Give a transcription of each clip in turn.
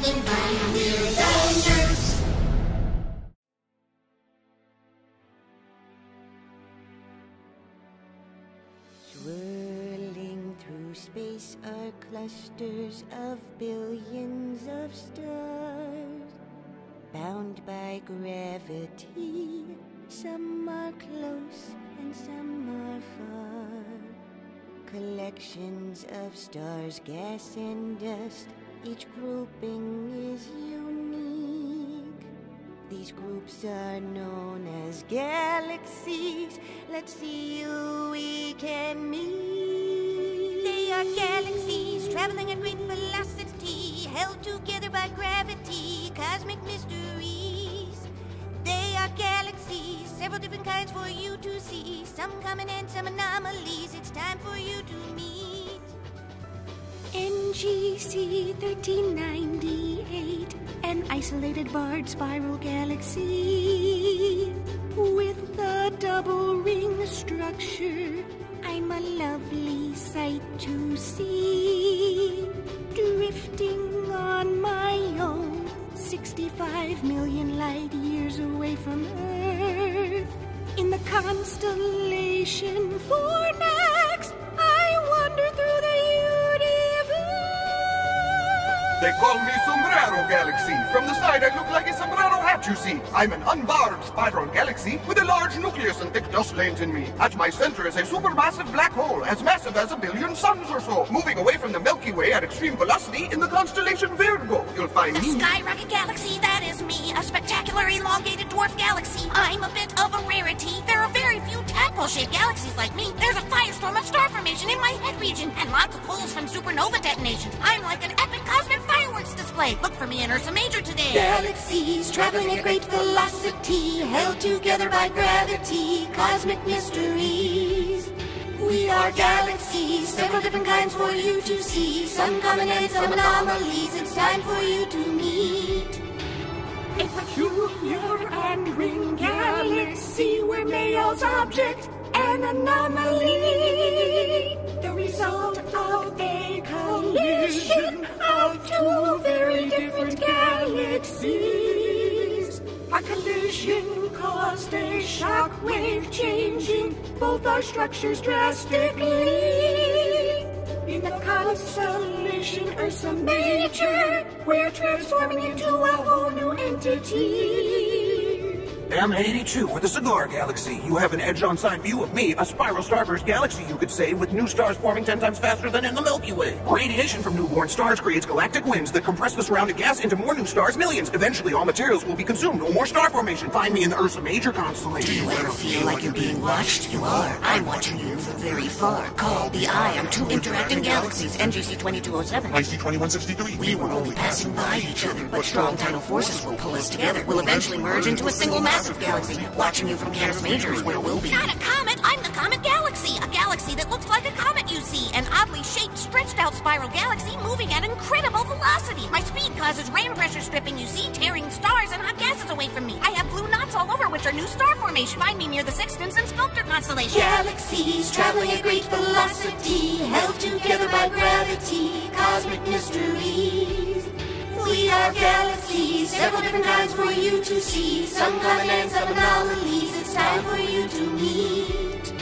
having fun. We're the Nirks. Swirling through space are clusters of billions of stars, bound by gravity. Some are close and some are far. Collections of stars, gas and dust, each grouping is unique. These groups are known as galaxies. Let's see who we can meet. They are galaxies, traveling at great velocity, held together by gravity, cosmic mysteries. They are galaxies, several different kinds for you to see, some common and some anomalies. It's time for you to meet. NGC 1398, an isolated barred spiral galaxy with a double ring structure. I'm a lovely sight to see, drifting on my own, 65 million light years away from Earth. In the constellation Fornax, I wander through the universe. They call me Sombrero Galaxy. From the side, I look like a sombrero hat, you see. I'm an unbarred spiral galaxy with a large nucleus and thick dust lanes in me. At my center is a supermassive black hole, as massive as 1 billion suns or so, moving away from the Milky Way at extreme velocity in the constellation Virgo. You'll find The me... Skyrocket Galaxy, that is me, a spectacular elongated dwarf galaxy. I'm a bit of a rarity. There are very few tadpole-shaped galaxies like me. There's a firestorm of star formation in my head region, and lots of holes from supernova detonations. I'm like an epic cosmic fireworks display. Look for me in Ursa Major today. Galaxies traveling at great velocity, held together by gravity, cosmic mysteries. We are galaxies, several different kinds for you to see, some common and some anomalies. It's time for you to meet. A peculiar and ring galaxy where Mayall's object an anomaly, the result of a collision of two very different galaxies. A collision caused a shock wave, changing both our structures drastically. In the constellation Ursa Major, we're transforming into a whole new entity. M82 for the Cigar Galaxy. You have an edge-on-side view of me, a spiral starburst galaxy, you could say, with new stars forming 10 times faster than in the Milky Way. Radiation from newborn stars creates galactic winds that compress the surrounding gas into more new stars, millions. Eventually, all materials will be consumed. No more star formation. Find me in the Ursa Major constellation. Do you ever feel like you're being watched? You are. I'm watching you from very far. Called the Eye on two interacting galaxies, NGC 2207. IC 2163. We were only passing by each other, but strong tidal forces will pull us together. We'll eventually merge into a single massive galaxy. Watching you from Canis Major is where we'll be. Not a comet, I'm the Comet Galaxy. A galaxy that looks like a comet you see. An oddly shaped, stretched out spiral galaxy moving at incredible velocity. My speed causes ram pressure stripping you see, tearing stars and hot gases away from me. I have blue knots all over which are new star formation. Find me near the Sextans and Sculptor constellation. Galaxies traveling at great velocity, held together by gravity, cosmic mysteries. We are galaxies, several different kinds for you to see, some common and some anomalies. It's time for you to meet.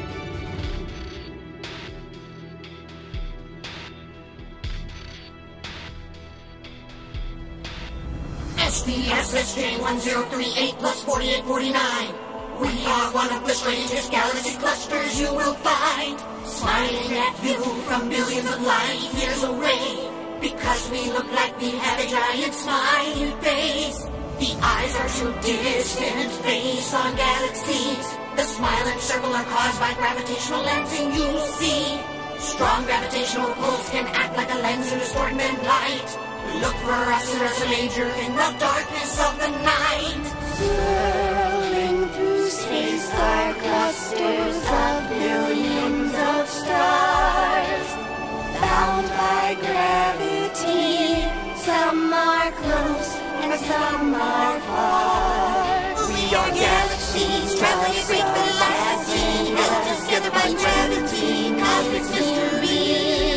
SDSS J1038+4849. We are one of the strangest galaxy clusters you will find, smiling at you from billions of light years away. Because we look like we have a giant smiley face. The eyes are too distant based on galaxies. The smile and circle are caused by gravitational lensing you see. Strong gravitational pulls can act like a lens in distorting light. Look for us in Ursa Major in the darkness of the night. Swirling through space are clusters of billions of stars, bound by gravity. Some are close and some are far. We are galaxies traveling at great velocity, held together by gravity, cosmic mystery.